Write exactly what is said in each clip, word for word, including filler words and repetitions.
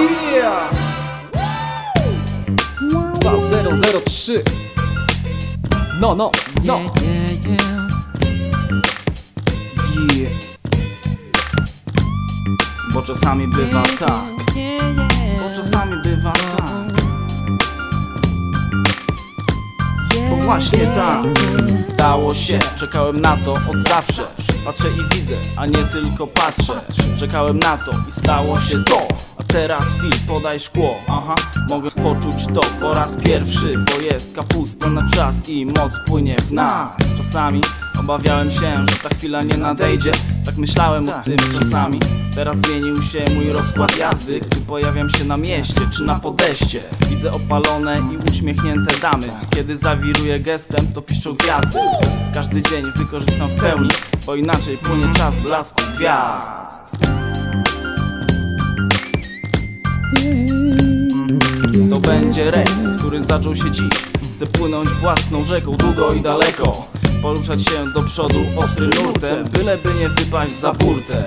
Yeah! dwa zero zero trzy. No, no, no. Yeah. Bo czasami bywa tak. Bo czasami bywa tak. Bo właśnie tak stało się. Czekałem na to od zawsze. Patrzę i widzę, a nie tylko patrzę. Czekałem na to i stało się to. A teraz film, podaj szkło. Aha, mogę poczuć to po raz pierwszy. Bo jest kapusta na czas i moc płynie w nas. Czasami obawiałem się, że ta chwila nie nadejdzie. Tak myślałem o tym czasami. Teraz zmienił się mój rozkład jazdy. Gdy pojawiam się na mieście czy na podejście, widzę opalone i uśmiechnięte damy. Kiedy zawiruję gestem, to piszczą gwiazdy. Każdy dzień wykorzystam w pełni, bo inaczej płynie czas blasku gwiazd. To będzie rejs, który zaczął się dziś. Chcę płynąć własną rzeką długo i daleko. Poruszać się do przodu ostrym nurtem, byleby nie wypaść za burtę.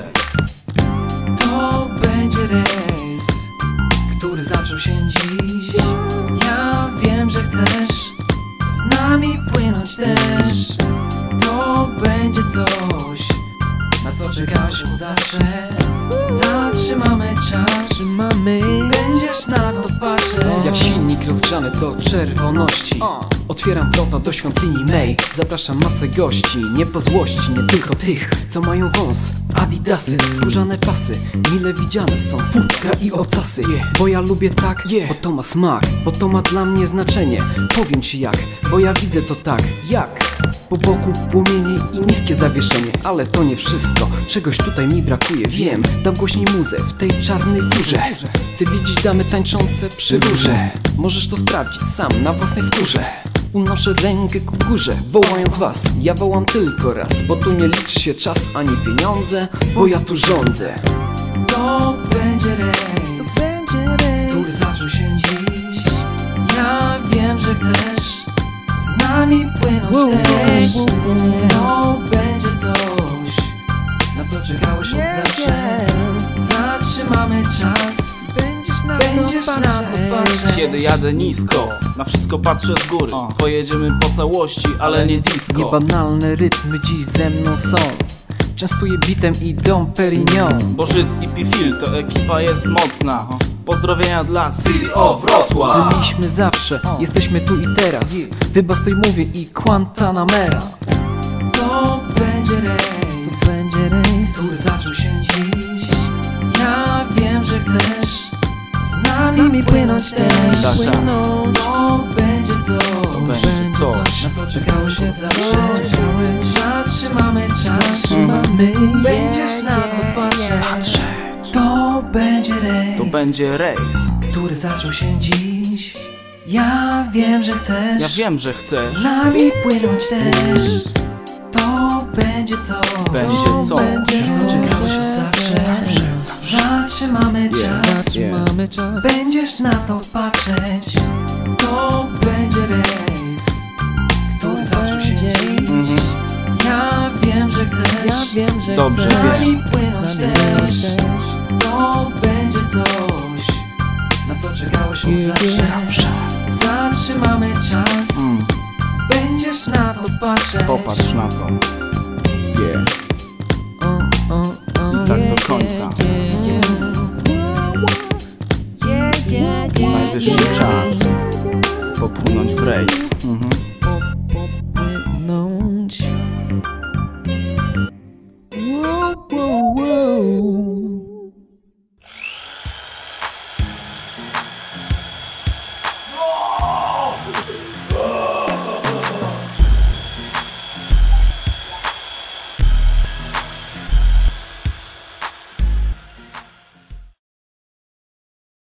To będzie rejs, który zaczął się dziś. Ja wiem, że chcesz z nami płynąć też. To będzie coś, na co czekałeś od zawsze. Zatrzymamy czas, będziesz na to patrzeć. Jak silnik rozgrzany do czerwoności. Otwieram wrota do świątyni mej. Zapraszam masę gości, nie po złości, nie tylko tych, co mają wąs, adidasy, skórzane pasy. Mile widziane są futra i obcasy. Bo ja lubię tak, bo to ma smak, bo to ma dla mnie znaczenie. Powiem ci jak, bo ja widzę to tak. Jak? Po boku płomienie i niskie zawieszenie. Ale to nie wszystko, czegoś tutaj mi brakuje. Wiem, dam głośniej muzę w tej czarnej furze. Chcę widzieć damy tańczące przy rurze. Możesz to sprawdzić sam na własnej skórze. Unoszę rękę ku górze, wołając was. Ja wołam tylko raz, bo tu nie liczy się czas ani pieniądze, bo ja tu rządzę. To będzie rejs, który zaczął się dziś. Ja wiem, że chcesz z nami płynąć też. To będzie coś, na co czekałeś od zawsze. Zatrzymamy czas, będziesz na to patrzeć. Kiedy jadę nisko, na wszystko patrzę z góry. Pojedziemy po całości, ale nie disco. Niebanalne rytmy dziś ze mną są. Częstuję bitem i Dom Perignon. Bo Żyd i Pifil to ekipa jest mocna. Pozdrowienia dla City of Wrocław. Byliśmy zawsze, jesteśmy tu i teraz. Wybastuj mówię i Guantanamera. To będzie rejs, który zaczął się dziś. Ja wiem, że chcesz z nami płynąć też. Tak, tak. To będzie coś, To będzie coś, na co czekałeś od zawsze. Zatrzymamy czas, będziesz na to patrzeć. To będzie rejs, to będzie rejs, który zaczął się dziś. Ja wiem, że chcesz ja wiem, że chcesz z nami płynąć też. To będzie coś, będzie coś, na co czekałeś od zawsze. Zawsze, zawsze. Zatrzymamy czas, Zatrzymamy czas. będziesz na to patrzeć. To będzie rejs, który zaczął się dziś. Mhm. Ja wiem, że chcesz Dobrze z wiesz. nami płynąć też. To będzie coś, na co czekałeś od zawsze. Zawsze. Zatrzymamy czas, Mm. będziesz na to patrzeć. Popatrz na to. Yeah. I tak do końca. Najwyższy czas popłynąć w rejs. Mhm.